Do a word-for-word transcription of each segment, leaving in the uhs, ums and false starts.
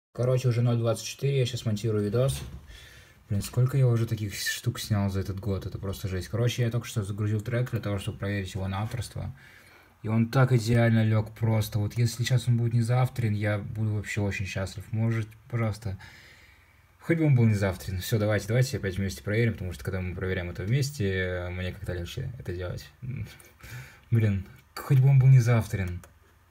Короче, уже ноль двадцать четыре, я сейчас монтирую видос. Блин, сколько я уже таких штук снял за этот год, это просто жесть. Короче, я только что загрузил трек для того, чтобы проверить его на авторство. И он так идеально лег просто. Вот если сейчас он будет не завтрин, я буду вообще очень счастлив. Может, пожалуйста, хоть бы он был не завтрин. Все, давайте, давайте опять вместе проверим, потому что когда мы проверяем это вместе, мне как-то легче это делать. Блин, хоть бы он был не завтрин.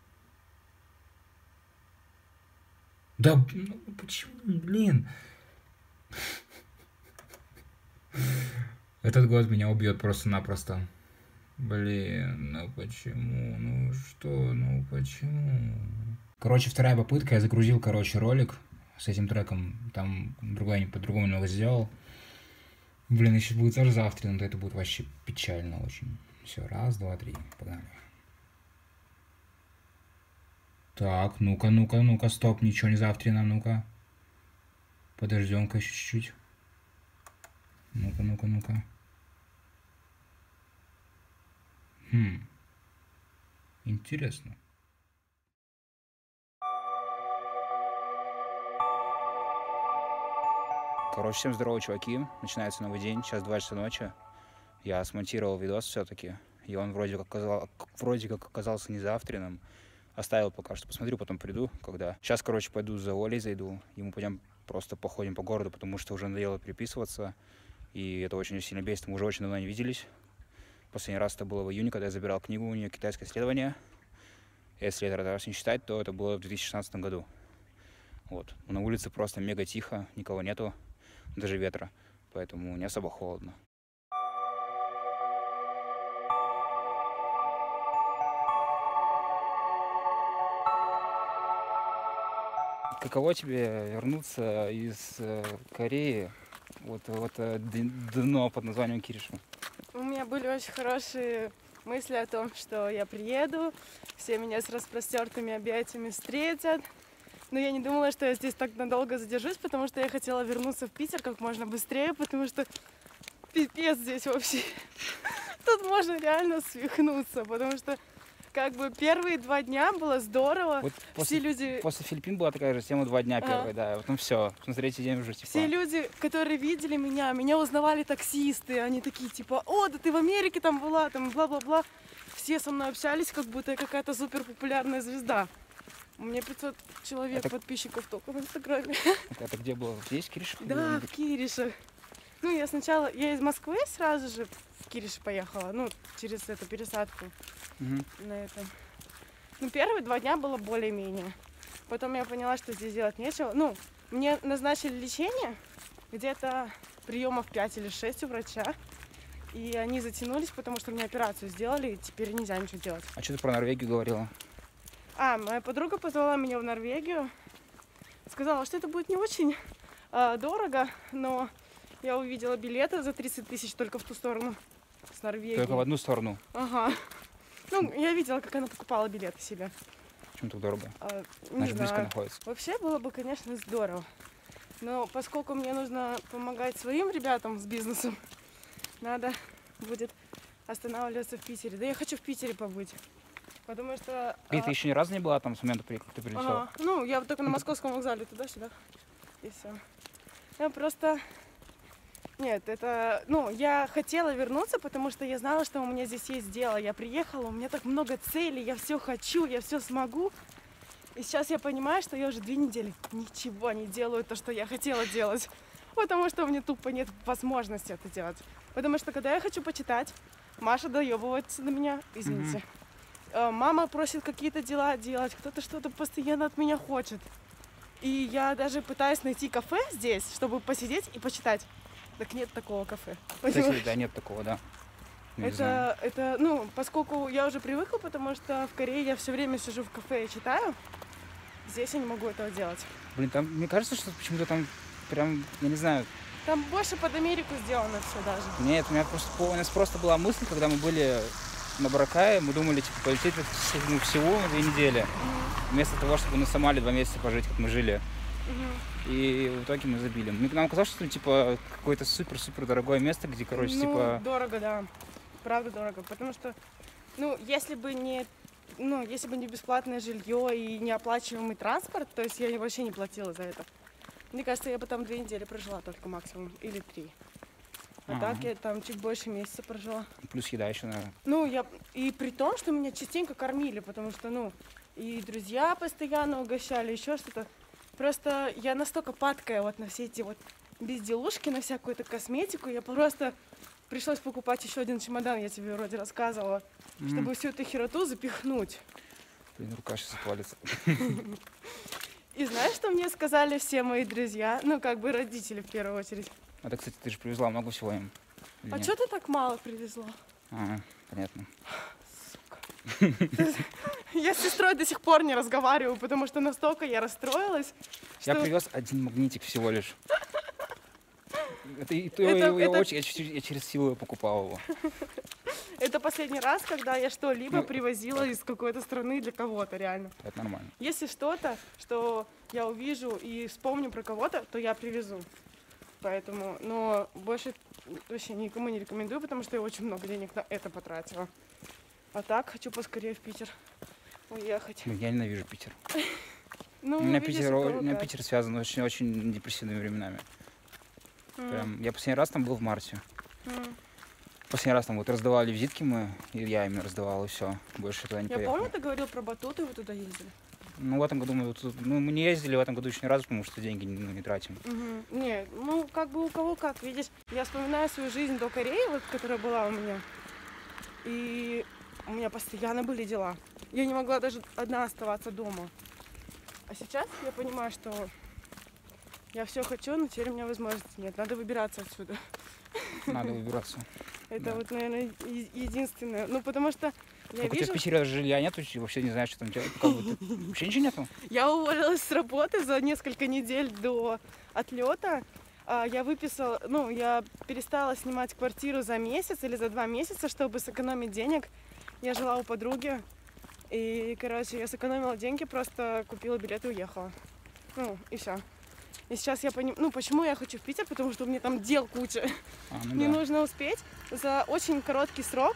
Да, ну почему, блин? Этот год меня убьет просто-напросто. Блин, ну почему? Ну что? Ну почему? Короче, вторая попытка. Я загрузил, короче, ролик с этим треком. Там другой, по-другому немного сделал. Блин, если будет тоже завтра, то это будет вообще печально очень. Все, раз, два, три, погнали. Так, ну-ка, ну-ка, ну-ка, стоп, ничего не завтрина, ну-ка. Подождем-ка еще чуть-чуть. Ну-ка, ну-ка, ну-ка. Хм. Интересно. Короче, всем здорово, чуваки. Начинается новый день, сейчас два часа ночи. Я смонтировал видос все-таки, и он вроде как, оказал, вроде как оказался не завтраном. Оставил пока что, посмотрю, потом приду, когда. Сейчас, короче, пойду за Олей зайду, и мы пойдем просто походим по городу, потому что уже надоело переписываться, и это очень сильно бесит, мы уже очень давно не виделись. Последний раз это было в июне, когда я забирал книгу у нее «Китайское исследование». Если это раз не считать, то это было в две тысячи шестнадцатом году. Вот. На улице просто мега тихо, никого нету, даже ветра, поэтому не особо холодно. Каково тебе вернуться из Кореи вот в это дно под названием Кириши? У меня были очень хорошие мысли о том, что я приеду, все меня с распростертыми объятиями встретят. Но я не думала, что я здесь так надолго задержусь, потому что я хотела вернуться в Питер как можно быстрее, потому что пипец здесь вообще. Тут можно реально свихнуться, потому что как бы первые два дня было здорово. Вот все после, люди... после Филиппин была такая же тема, два дня первые, а. да. Вот, ну все, на третий день уже типа... Все люди, которые видели меня, меня узнавали таксисты, они такие типа: о, да ты в Америке там была, там бла-бла-бла. Все со мной общались, как будто я какая-то супер популярная звезда. У меня пятьсот человек это... подписчиков только в Инстаграме. Это где было? Здесь, в Киришах? Да, в Киришах. Ну, я сначала, я из Москвы сразу же в Кириш поехала, ну, через эту пересадку угу. на этом. Ну, первые два дня было более-менее. Потом я поняла, что здесь делать нечего. Ну, мне назначили лечение, где-то приемов пять или шесть у врача. И они затянулись, потому что мне операцию сделали, и теперь нельзя ничего делать. А что ты про Норвегию говорила? А, моя подруга позвала меня в Норвегию. Сказала, что это будет не очень э, дорого, но... Я увидела билеты за тридцать тысяч только в ту сторону, с Норвегии. Только в одну сторону? Ага. Ну, я видела, как она покупала билеты себе. Почему так дорого? А, она же близко находится. Вообще было бы, конечно, здорово. Но поскольку мне нужно помогать своим ребятам с бизнесом, надо будет останавливаться в Питере. Да я хочу в Питере побыть. Потому что... И а... ты еще ни разу не была там с момента, как ты прилетела? Ага. Ну, я только на Московском вокзале туда-сюда. И все. Я просто... Нет, это, ну, я хотела вернуться, потому что я знала, что у меня здесь есть дело. Я приехала, у меня так много целей, я все хочу, я все смогу. И сейчас я понимаю, что я уже две недели ничего не делаю, то, что я хотела делать. Потому что у меня тупо нет возможности это делать. Потому что, когда я хочу почитать, Маша доебывается на меня, извините. Mm-hmm. Мама просит какие-то дела делать, кто-то что-то постоянно от меня хочет. И я даже пытаюсь найти кафе здесь, чтобы посидеть и почитать. Так нет такого кафе. Кстати, да, нет такого, да. Не это, это, ну, поскольку я уже привыкла, потому что в Корее я все время сижу в кафе и читаю, здесь я не могу этого делать. Блин, там, мне кажется, что почему-то там прям, я не знаю... Там больше под Америку сделано все даже. Нет, у меня просто, у нас просто была мысль, когда мы были на Баракае, мы думали, типа, полететь ну, всего на две недели, mm-hmm. вместо того, чтобы на Сомали два месяца пожить, как мы жили. Угу. И в итоге мы забили. Нам казалось, что типа какое-то супер-супер дорогое место, где, короче, ну, типа... дорого, да. Правда дорого. Потому что, ну, если бы не ну, если бы не бесплатное жилье и неоплачиваемый транспорт, то есть я вообще не платила за это. Мне кажется, я бы там две недели прожила только максимум, или три. А Ага. так я там чуть больше месяца прожила. Плюс еда еще, наверное. Ну, я... И при том, что меня частенько кормили, потому что, ну, и друзья постоянно угощали, еще что-то. Просто я настолько падкая вот на все эти вот безделушки, на всякую эту косметику. Я просто... Пришлось покупать еще один чемодан, я тебе вроде рассказывала, М. чтобы всю эту хероту запихнуть. Блин, рука сейчас отвалится. И знаешь, что мне сказали все мои друзья? Ну, как бы родители в первую очередь. А ты, кстати, ты же привезла много всего им. или А нет? что ты так мало привезла? Ага, понятно. Я с сестрой до сих пор не разговариваю, потому что настолько я расстроилась, Я что... привез один магнитик всего лишь. Это, и то Это- я, я это- очень, я, через, я через силу покупал его. Это последний раз, когда я что-либо Ну, привозила из какой-то страны для кого-то, реально. Это нормально. Если что-то, что я увижу и вспомню про кого-то, то я привезу. Поэтому, но больше вообще никому не рекомендую, потому что я очень много денег на это потратила. А так, хочу поскорее в Питер уехать. Блин, Я ненавижу Питер. Ну, У меня видишь, Питер, у у кого меня как. Питер связан очень-очень депрессивными временами. М, Прям, я последний раз там был в марте. м. Последний раз там вот раздавали визитки мы, и я ими раздавал, и все. Больше туда не Я поехал. помню, ты говорил про батуты, вы туда ездили. Ну, в этом году мы, вот тут- ну, мы не ездили в этом году еще ни разу, потому что деньги ну, не тратим. Мгм. Не, ну как бы у кого как, видишь. Я вспоминаю свою жизнь до Кореи, вот, которая была у меня. И у меня постоянно были дела. Я не могла даже одна оставаться дома. А сейчас я понимаю, что я все хочу, но теперь у меня возможности нет. Надо выбираться отсюда. Надо выбираться. Это Да. вот, наверное, е- единственное. Ну, потому что я Как у тебя вижу... в Питере жилья нету, и вообще не знаешь, что там делать? Как бы ты- Вообще ничего нету? Я уволилась с работы за несколько недель до отлета. А, Я выписала, ну, я перестала снимать квартиру за месяц или за два месяца, чтобы сэкономить денег. Я жила у подруги. И, короче, я сэкономила деньги, просто купила билет и уехала. Ну, и все. И сейчас я понимаю, ну, почему я хочу в Питер, потому что у меня там дел куча. А, ну Мне да. нужно успеть за очень короткий срок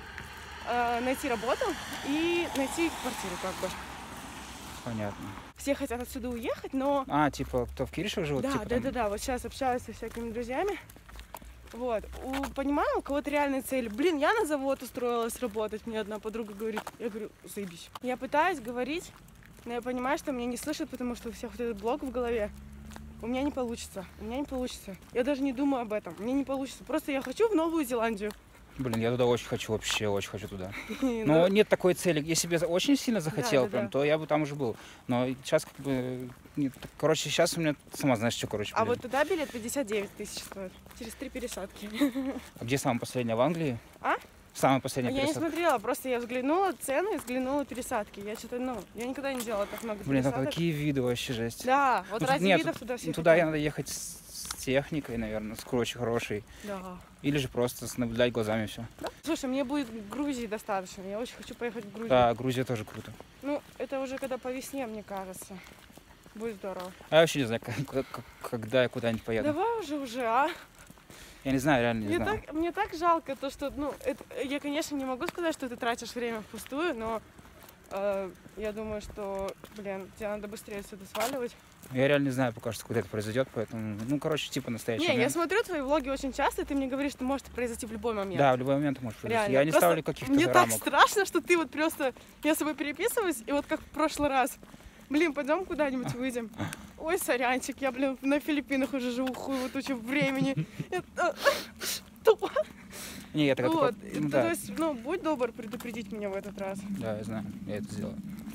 э, найти работу и найти квартиру, как бы. Понятно. Все хотят отсюда уехать, но... А, типа, кто в Киришах живет? Да, типа, да, там? да, да. Вот сейчас общаюсь со всякими друзьями. Вот. У, понимаю, у кого-то реальные цели. Блин, я на завод устроилась работать. Мне одна подруга говорит. Я говорю, заебись. Я пытаюсь говорить, но я понимаю, что меня не слышат, потому что у всех вот этот блок в голове. У меня не получится. У меня не получится. Я даже не думаю об этом. Мне не получится. Просто я хочу в Новую Зеландию. Блин, я туда очень хочу, вообще очень хочу туда. Ну, Но нет такой цели. Если бы я очень сильно захотел, да, прям, да. то я бы там уже был. Но сейчас как бы... нет. Короче, сейчас у меня... Сама знаешь, что, короче, А блин. вот туда билет пятьдесят девять тысяч стоит. Через три пересадки. А где самая последняя? В Англии? А? Самая последняя Я не пересадка. смотрела, просто я взглянула цены и взглянула пересадки. Я что-то, ну, я никогда не делала так много Блин, там пересадок. такие виды вообще жесть. Да, вот Ну, тут ради нет, видов тут- туда все Ну, туда я хотят. надо ехать с, с техникой, наверное, с очень хорошей. Да. Или же просто с- наблюдать глазами все. Слушай, мне будет Грузии достаточно. Я очень хочу поехать в Грузию. Да, Грузия тоже круто. Ну, это уже когда по весне, мне кажется. Будет здорово. А я вообще не знаю, как- как- как- когда я куда-нибудь поеду. Давай уже уже, а? Я не знаю, реально не Мне знаю. так, мне так жалко то, что, ну, это, я, конечно, не могу сказать, что ты тратишь время впустую, но э, я думаю, что, блин, тебе надо быстрее отсюда сваливать. Я реально не знаю пока что, когда это произойдет, поэтому, ну, короче, типа настоящий Не, я момент. смотрю твои влоги очень часто, и ты мне говоришь, что может произойти в любой момент. Да, в любой момент может произойти. Реально. Я не Просто ставлю каких-то Мне так рамок. страшно, что ты вот просто... Я с тобой переписываюсь, и вот как в прошлый раз. Блин, пойдем куда-нибудь выйдем. Ой, сорянчик, я, блин, на Филиппинах уже живу хуевую тучу времени. Это- Что? Не, я так Вот. ну, То да, есть, ну, будь добр предупредить меня в этот раз. да, я знаю, я это сделаю.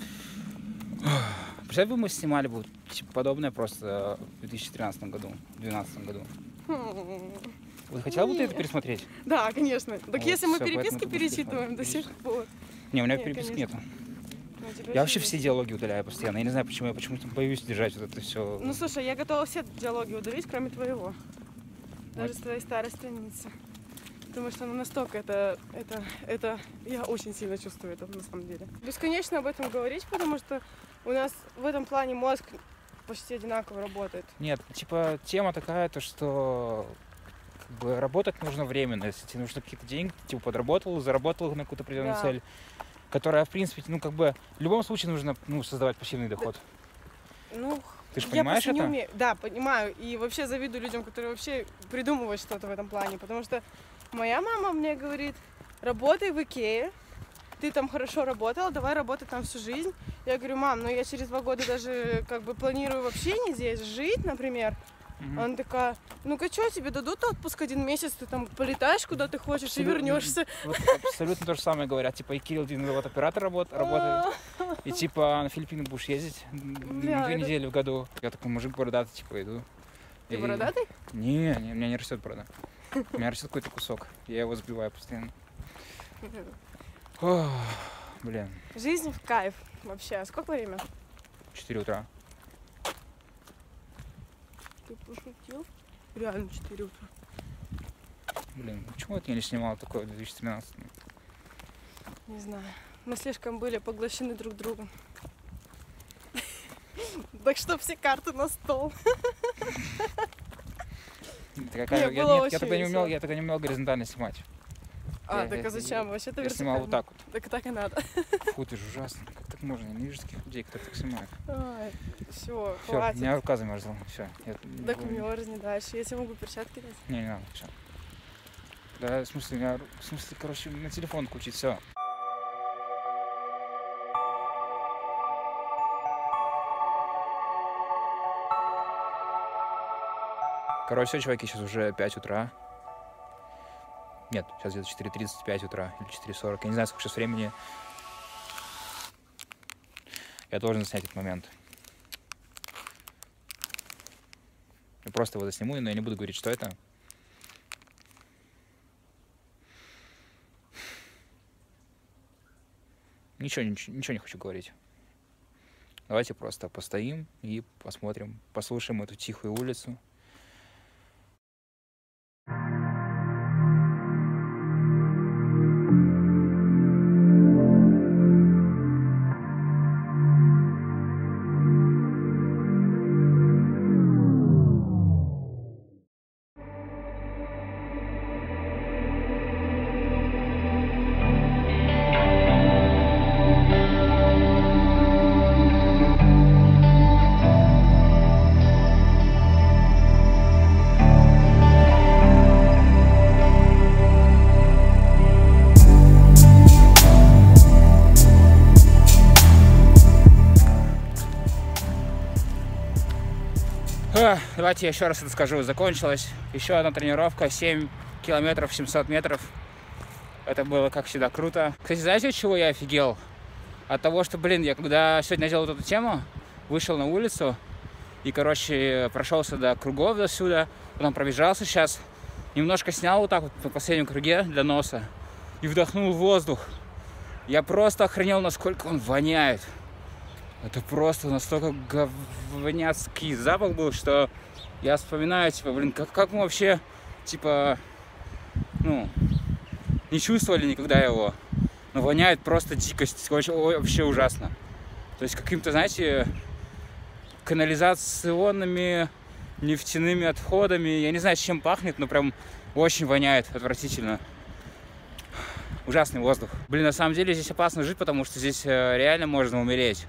Представь, бы мы снимали бы типа, подобное просто в две тысячи тринадцатом году, в две тысячи двенадцатом году. Хм. Вот хотела бы ты Не. это пересмотреть? Да, конечно. Так Вот, если мы всё, поэтому переписки ты будешь перечитываем до пересматривать. сих пор. Не, у меня Не, переписки конечно. нету. Ну, тебе Я вообще есть. все диалоги удаляю постоянно. Я не знаю, почему я почему-то боюсь держать вот это все. Ну, слушай, я готова все диалоги удалить, кроме твоего. Даже с твоей старой страницы. Потому что ну, настолько это, это, это, я очень сильно чувствую это на самом деле. Бесконечно об этом говорить, потому что у нас в этом плане мозг почти одинаково работает. Нет, типа тема такая, то что как бы, работать нужно временно. Если тебе нужны какие-то деньги, ты, типа подработал, заработал на какую-то определенную Да. цель. К которая, в принципе, ну, как бы, в любом случае нужно, ну, создавать пассивный доход. Ну, Ты же я понимаешь просто не это? умею. Да, понимаю. И вообще завидую людям, которые вообще придумывают что-то в этом плане. Потому что моя мама мне говорит, работай в Икее, ты там хорошо работала, давай работай там всю жизнь. Я говорю, мам, ну я через два года даже как бы планирую вообще не здесь жить, например. Мгм. Она такая, ну-ка что, тебе дадут отпуск один месяц, ты там полетаешь куда ты хочешь и Абсолютно, вернешься. вот абсолютно то же самое говорят. Типа, и Кирилл, ты вот оператор работ, работает. И типа на Филиппины будешь ездить Бля, две это- недели в году. Я такой мужик бородатый, типа, иду. Ты И- бородатый? Не, не, у меня не растет борода. У меня растет какой-то кусок. Я его сбиваю постоянно. Ох, блин, Жизнь в кайф вообще. А сколько время? четыре утра. Ты пошутил? Реально четыре утра. Блин, почему это я не снимал такое в две тысячи тринадцатом? Не знаю. Мы слишком были поглощены друг другом. Так что все карты на стол. Такая, Не, я, было нет, очень я тогда не умел, весело. я тогда не умел горизонтально снимать. А, Я- так я- а зачем? Вообще-то Я снимал вот вертикально. так вот. Так так и надо. Фу, ты же ужасно. Как так можно? Я ненавижу таких людей, которые так снимают. Все, Все, хватит. меня рука замерзла. Все. Так мерзни дальше. Я тебе могу перчатки дать. Не, не надо, все. Да, в смысле, у меня, в смысле, короче, на телефон включить, все. Короче, все, чуваки, сейчас уже пять утра. Нет, сейчас где-то четыре тридцать пять утра или четыре сорок. Я не знаю, сколько сейчас времени. Я должен заснять этот момент. Я просто его засниму, но я не буду говорить, что это. Ничего, ничего, ничего не хочу говорить. Давайте просто постоим и посмотрим, послушаем эту тихую улицу. А, давайте я еще раз это скажу. Закончилась еще одна тренировка. семь километров, семьсот метров. Это было, как всегда, круто. Кстати, знаете, от чего я офигел? От того, что, блин, я когда сегодня делал вот эту тему, вышел на улицу и, короче, прошелся до кругов до сюда, потом пробежался сейчас, немножко снял вот так вот по последнем круге для носа и вдохнул воздух. Я просто охренел, насколько он воняет. Это просто настолько говняцкий запах был, что я вспоминаю, типа, блин, как, как мы вообще, типа, ну, не чувствовали никогда его. Но воняет просто дикость, очень, вообще ужасно. То есть каким-то, знаете, канализационными нефтяными отходами. Я не знаю, с чем пахнет, но прям очень воняет, отвратительно. Ужасный воздух. Блин, на самом деле здесь опасно жить, потому что здесь реально можно умереть.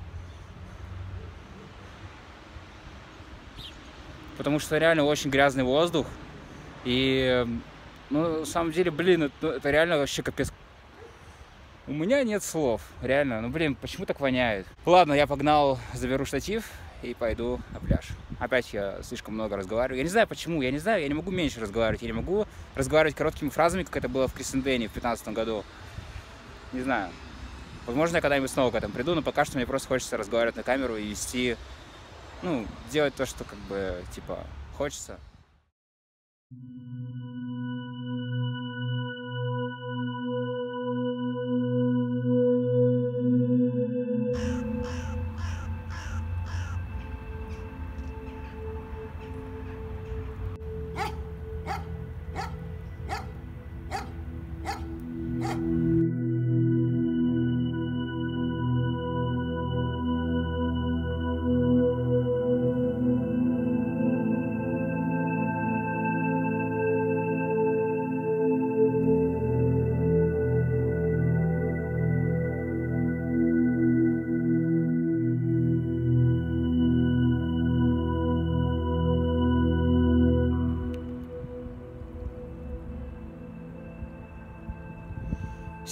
Потому что реально очень грязный воздух. И, ну, на самом деле, блин, это, это реально вообще капец. У меня нет слов, реально. Ну, блин, почему так воняет? Ладно, я погнал, заберу штатив и пойду на пляж. Опять я слишком много разговариваю. Я не знаю почему, я не знаю, я не могу меньше разговаривать. Я не могу разговаривать короткими фразами, как это было в Криссендене в пятнадцатом году. Не знаю. Возможно, я когда-нибудь снова к этому приду, но пока что мне просто хочется разговаривать на камеру и вести, ну, делать то, что как бы, типа, хочется.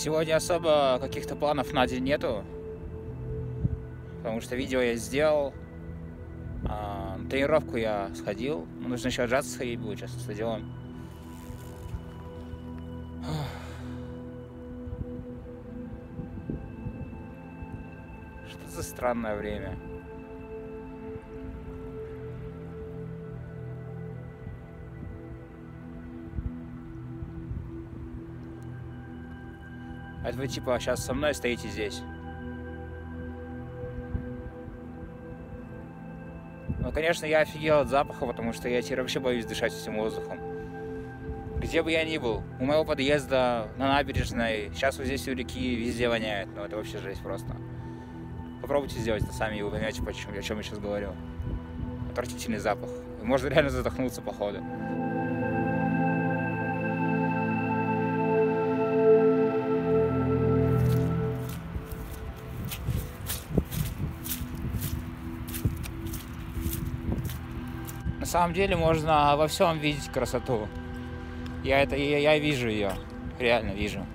Сегодня особо каких-то планов на день нету, потому что видео я сделал, а на тренировку я сходил, ну, нужно еще отжаться сходить будет сейчас на стадион. Что за странное время. Это вы типа сейчас со мной стоите здесь. Ну, конечно, я офигел от запаха, потому что я теперь вообще боюсь дышать этим воздухом. Где бы я ни был, у моего подъезда, на набережной, сейчас вот здесь у реки везде воняет. Ну, это вообще жесть просто. Попробуйте сделать это сами, и вы поймете, почему, о чем я сейчас говорю. Отвратительный запах. Можно реально задохнуться, походу. На самом деле можно во всем видеть красоту. Я это, я, я вижу ее, реально вижу.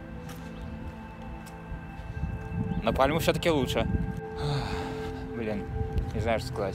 На Пальму все-таки лучше. Блин, не знаю, что сказать.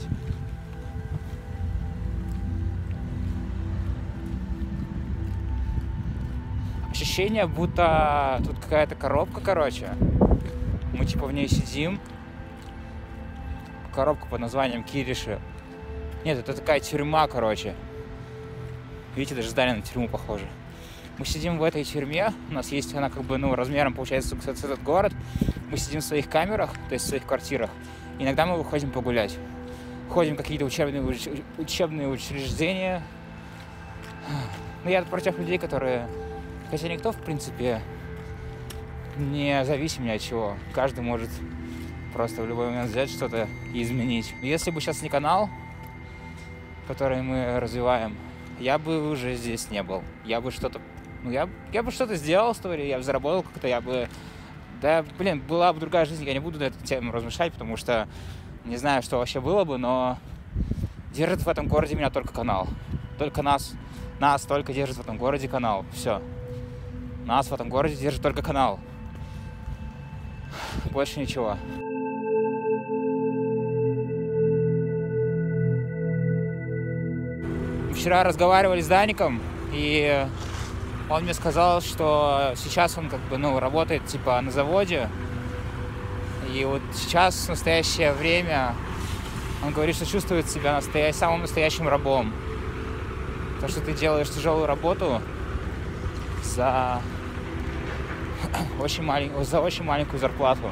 Ощущение, будто тут какая-то коробка, короче. Мы типа в ней сидим. Коробка под названием Кириши. Нет, это такая тюрьма, короче. Видите, даже здание на тюрьму похоже. Мы сидим в этой тюрьме. У нас есть она как бы, ну, размером, получается, с этот город. Мы сидим в своих камерах, то есть в своих квартирах. Иногда мы выходим погулять. Ходим в какие-то учебные, уч- учебные учреждения. Ну, я про тех людей, которые... Хотя никто, в принципе, не зависим ни от чего. Каждый может просто в любой момент взять что-то и изменить. Если бы сейчас не канал, который мы развиваем, я бы уже здесь не был. Я бы что-то... Ну, я, я бы что-то сделал в истории, я бы заработал как-то, я бы... Да, блин, была бы другая жизнь, я не буду на эту тему размышлять, потому что не знаю, что вообще было бы, но держит в этом городе меня только канал. Только нас, нас только держит в этом городе канал. Все. Нас в этом городе держит только канал. Больше ничего. Вчера разговаривали с Даником, и он мне сказал, что сейчас он как бы, ну, работает типа на заводе. И вот сейчас, в настоящее время, он говорит, что чувствует себя настоя... самым настоящим рабом. То, что ты делаешь тяжелую работу за очень, малень... за очень маленькую зарплату.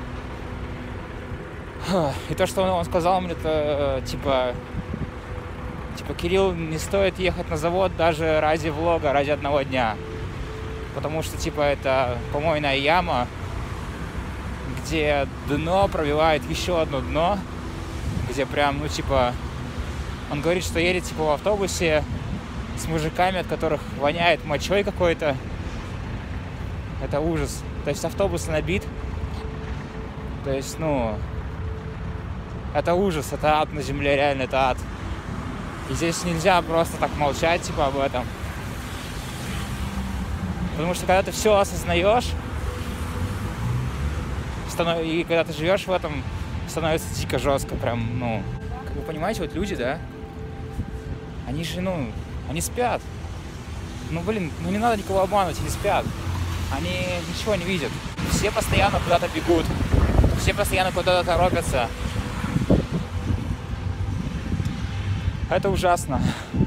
И то, что он, он сказал мне, это типа... Типа, Кирилл, не стоит ехать на завод даже ради влога, ради одного дня. Потому что, типа, это помойная яма, где дно пробивает еще одно дно, где прям, ну, типа, он говорит, что едет, типа, в автобусе с мужиками, от которых воняет мочой какой-то. Это ужас. То есть автобус набит. То есть, ну, это ужас, это ад на земле, реально, это ад. И здесь нельзя просто так молчать, типа, об этом. Потому что когда ты все осознаешь, станов... и когда ты живешь в этом, становится дико жестко, прям, ну... Как вы понимаете, вот люди, да, они же, ну, они спят. Ну, блин, ну не надо никого обманывать, они спят. Они ничего не видят. Все постоянно куда-то бегут, все постоянно куда-то торопятся. Это ужасно.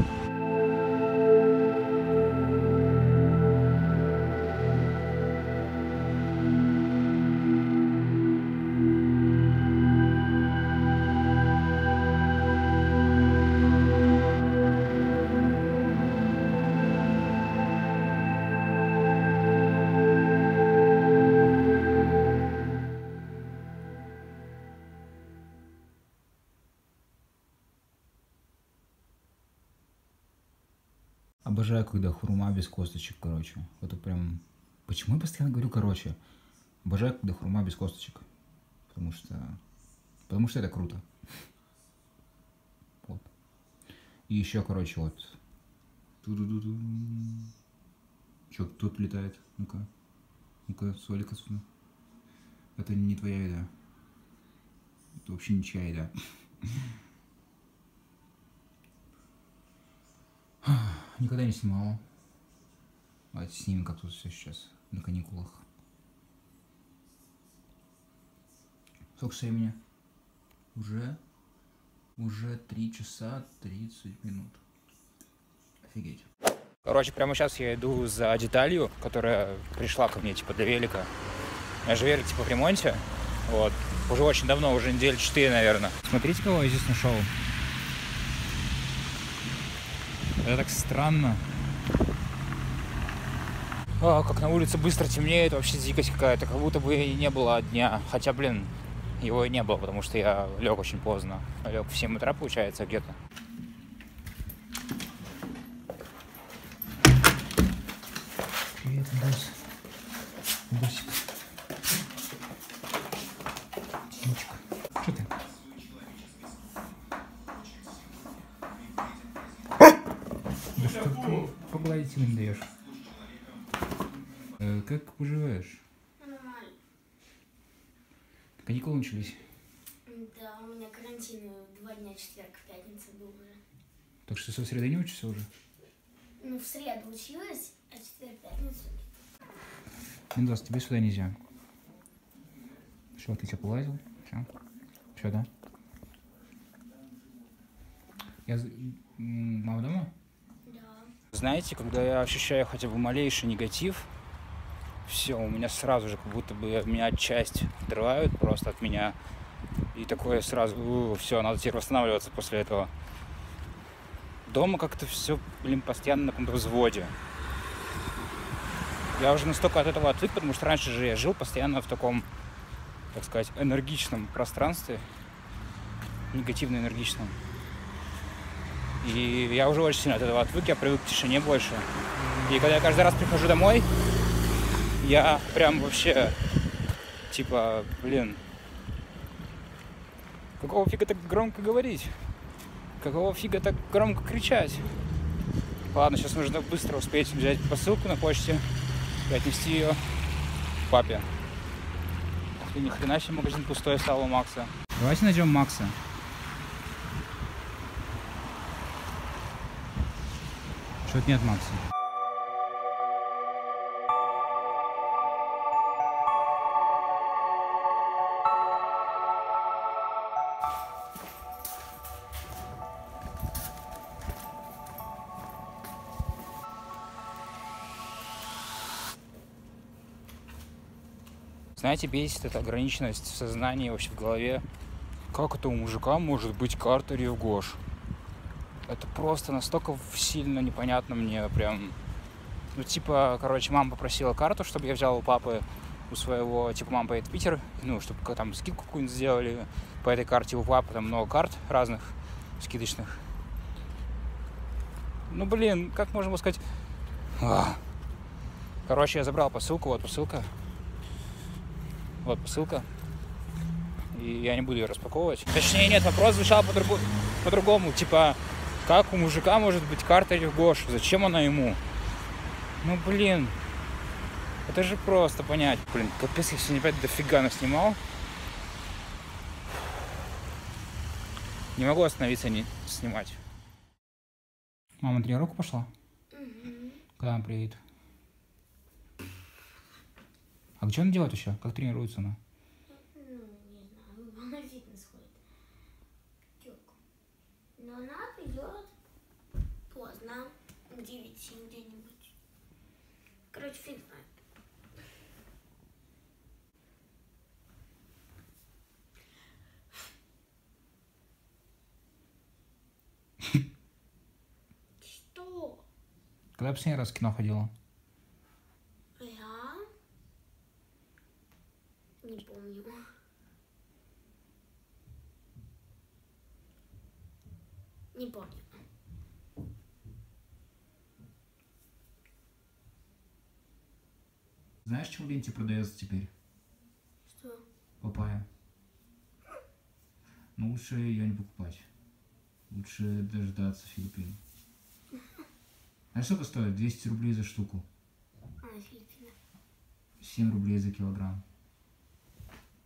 Обожаю, когда хурма без косточек, короче. Это прям... Почему я постоянно говорю короче? Обожаю, когда хурма без косточек. Потому что... Потому что это круто. Вот. И еще, короче, вот. Че, кто тут летает? Ну-ка. Ну-ка, Солик отсюда. Это не твоя еда. Это вообще ничья еда. Никогда не снимала. Давайте снимем, как тут все сейчас на каникулах. Сколько времени? Уже? Уже три часа тридцать минут. Офигеть. Короче, прямо сейчас я иду за деталью, которая пришла ко мне, типа, для велика. У меня же велик, типа, в ремонте. Вот. Уже очень давно, уже недели четыре, наверное. Смотрите, кого я здесь нашел. Это так странно. А, как на улице быстро темнеет, вообще дикость какая-то, как будто бы и не было дня. Хотя, блин, его и не было, потому что я лег очень поздно. Лег в семь утра, получается, где-то. Привет, босс. Босик. Тимочка. Что ты? Да что ты погладить им даешь? Э, как поживаешь? Нормально. Каникулы начались? Да, у меня карантин два дня, четверг, пятница был уже. Так что со среды не учишься уже? Ну, в среду училась, а четверг, пятницу. Мендос, тебе сюда нельзя. Все, ты тебя полазил. Все. Все, да? Я... Мама дома? Да. Знаете, когда я ощущаю хотя бы малейший негатив, все, у меня сразу же как будто бы меня часть отрывают просто от меня. И такое сразу, все, надо теперь восстанавливаться после этого. Дома как-то все, блин, постоянно на каком-то взводе. Я уже настолько от этого отвык, потому что раньше же я жил постоянно в таком, так сказать, энергичном пространстве. Негативно-энергичном. И я уже очень сильно от этого отвык, я привык к тишине больше. И когда я каждый раз прихожу домой, я прям вообще, типа, блин, какого фига так громко говорить? Какого фига так громко кричать? Ладно, сейчас нужно быстро успеть взять посылку на почте и отнести ее папе. Ах ты, ни хрена себе, магазин пустой стал у Макса. Давайте найдем Макса. Что-то нет Макса. Знаете, бесит эта ограниченность в сознании, вообще в голове. Как это у мужика может быть карта Ревгош? Это просто настолько сильно непонятно мне прям. Ну, типа, короче, мама попросила карту, чтобы я взял у папы, у своего, типа, мама поедет в Питер, ну, чтобы там скидку какую-нибудь сделали. По этой карте у папы там много карт разных скидочных. Ну, блин, как можно было сказать? А. Короче, я забрал посылку, вот посылка. Вот посылка. И я не буду ее распаковывать. Точнее, нет, вопрос звучал по-другому. По-другому. Типа, как у мужика может быть карта Ревгош? Зачем она ему? Ну, блин. Это же просто понять. Блин, капец, я сегодня опять дофига наснимал. Не могу остановиться, не снимать. Мама на тренировку пошла? Угу. Когда она приедет? А где она делает еще? Как тренируется она? Ну, не знаю, она в фитнес ходит. Тёлка. Но она придет поздно, к девяти где-нибудь. Короче, фиг знает. Что? Когда последний раз в кино ходила? Я не помню. Не помню. Знаешь, чем в ленте продается теперь? Что? Папайя. Но лучше ее не покупать. Лучше дождаться Филиппин. А сколько стоит? двести рублей за штуку. А, Филиппины. семь рублей за килограмм.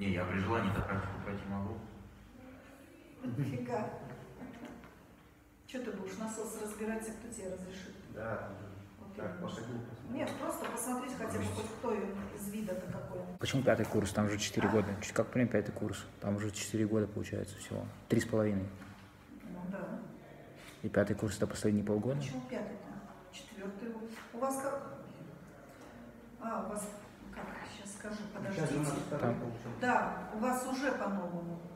Не, я при желании на практику пройти могу. Нифига. Что ты будешь насос разбирать, а кто тебе разрешит? Да, так, посадил. Нет, просто посмотреть хотя бы хоть кто из вида-то какой. Почему пятый курс? Там же четыре года. Как прям пятый курс? Там уже четыре года получается всего. Три с половиной. Ну да. И пятый курс это последние полгода? Почему пятый-то? Четвертый. У вас как? А, у вас как? Сейчас скажу, Сейчас у нас подождите. второй Там. получился. Да, у вас уже по-новому.